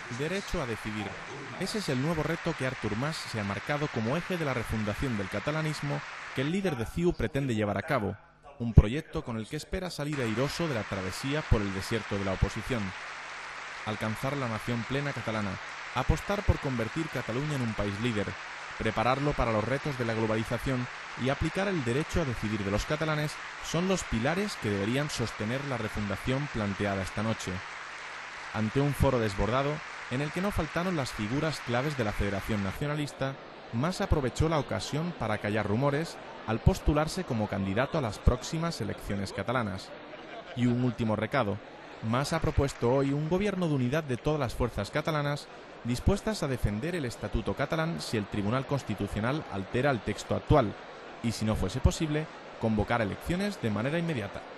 Derecho a decidir. Ese es el nuevo reto que Artur Mas se ha marcado como eje de la refundación del catalanismo que el líder de CiU pretende llevar a cabo, un proyecto con el que espera salir airoso de la travesía por el desierto de la oposición. Alcanzar la nación plena catalana, apostar por convertir Cataluña en un país líder, prepararlo para los retos de la globalización y aplicar el derecho a decidir de los catalanes son los pilares que deberían sostener la refundación planteada esta noche. Ante un foro desbordado, en el que no faltaron las figuras claves de la Federación Nacionalista, Mas aprovechó la ocasión para callar rumores al postularse como candidato a las próximas elecciones catalanas. Y un último recado: Mas ha propuesto hoy un gobierno de unidad de todas las fuerzas catalanas dispuestas a defender el Estatuto catalán si el Tribunal Constitucional altera el texto actual y, si no fuese posible, convocar elecciones de manera inmediata.